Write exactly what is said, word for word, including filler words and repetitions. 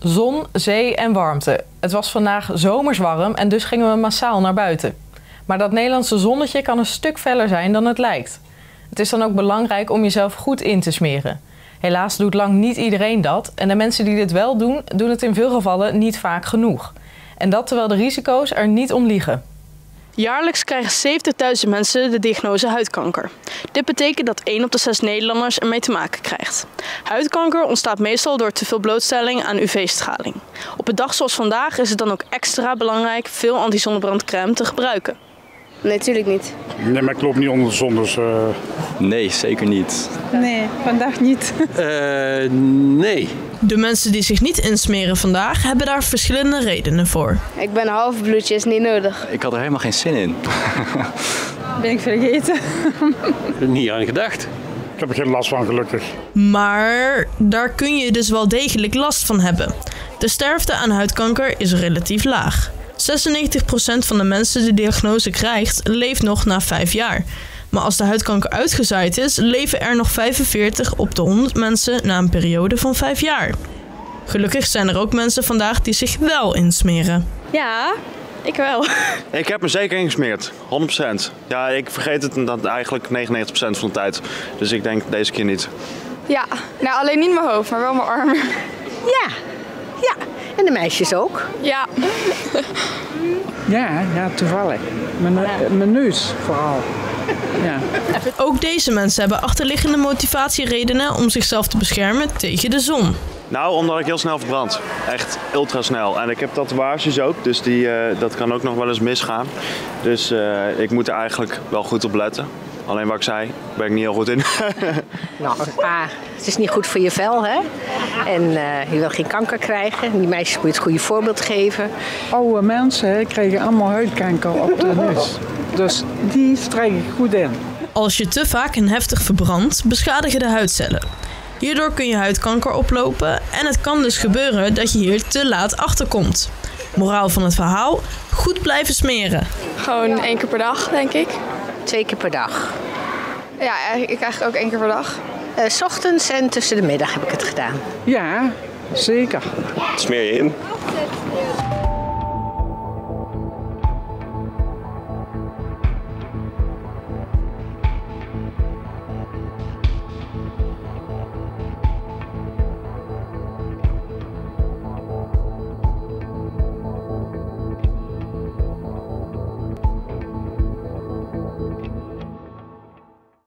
Zon, zee en warmte. Het was vandaag zomers warm en dus gingen we massaal naar buiten. Maar dat Nederlandse zonnetje kan een stuk feller zijn dan het lijkt. Het is dan ook belangrijk om jezelf goed in te smeren. Helaas doet lang niet iedereen dat en de mensen die dit wel doen, doen het in veel gevallen niet vaak genoeg. En dat terwijl de risico's er niet om liegen. Jaarlijks krijgen zeventigduizend mensen de diagnose huidkanker. Dit betekent dat één op de zes Nederlanders ermee te maken krijgt. Huidkanker ontstaat meestal door te veel blootstelling aan U V-straling. Op een dag zoals vandaag is het dan ook extra belangrijk veel anti-zonnebrandcrème te gebruiken. Nee, natuurlijk niet. Nee, maar ik loop niet onder de zon, dus... Uh... Nee, zeker niet. Nee, vandaag niet. Uh, nee. De mensen die zich niet insmeren vandaag hebben daar verschillende redenen voor. Ik ben een halfbloedje, is niet nodig. Ik had er helemaal geen zin in. Ben ik vergeten. Niet aan gedacht. Ik heb er geen last van, gelukkig. Maar daar kun je dus wel degelijk last van hebben. De sterfte aan huidkanker is relatief laag. zesennegentig procent van de mensen die de diagnose krijgt, leeft nog na vijf jaar. Maar als de huidkanker uitgezaaid is, leven er nog vijfenveertig op de honderd mensen na een periode van vijf jaar. Gelukkig zijn er ook mensen vandaag die zich wel insmeren. Ja, ik wel. Ik heb me zeker ingesmeerd, honderd procent. Ja, ik vergeet het dan eigenlijk negenennegentig procent van de tijd. Dus ik denk deze keer niet. Ja, nou alleen niet mijn hoofd, maar wel mijn armen. Ja, ja. En de meisjes ook. Ja. Ja, ja, toevallig. Mijn, mijn neus vooral. Ja. Ook deze mensen hebben achterliggende motivatieredenen om zichzelf te beschermen tegen de zon. Nou, omdat ik heel snel verbrand. Echt ultra snel. En ik heb tatoeages ook, dus die, uh, dat kan ook nog wel eens misgaan. Dus uh, ik moet er eigenlijk wel goed op letten. Alleen wat ik zei, ben ik niet heel goed in. Nou, A, het is niet goed voor je vel, hè? En uh, je wil geen kanker krijgen. Die meisjes moet je het goede voorbeeld geven. Oude mensen hè, krijgen allemaal huidkanker op de neus. Dus die strijk ik goed in. Als je te vaak en heftig verbrandt, beschadigen de huidcellen. Hierdoor kun je huidkanker oplopen en het kan dus gebeuren dat je hier te laat achter komt. Moraal van het verhaal, goed blijven smeren. Gewoon één keer per dag, denk ik. Twee keer per dag. Ja, ik eigenlijk ook één keer per dag. Uh, 's ochtends en tussen de middag heb ik het gedaan. Ja, zeker. Smeer je in.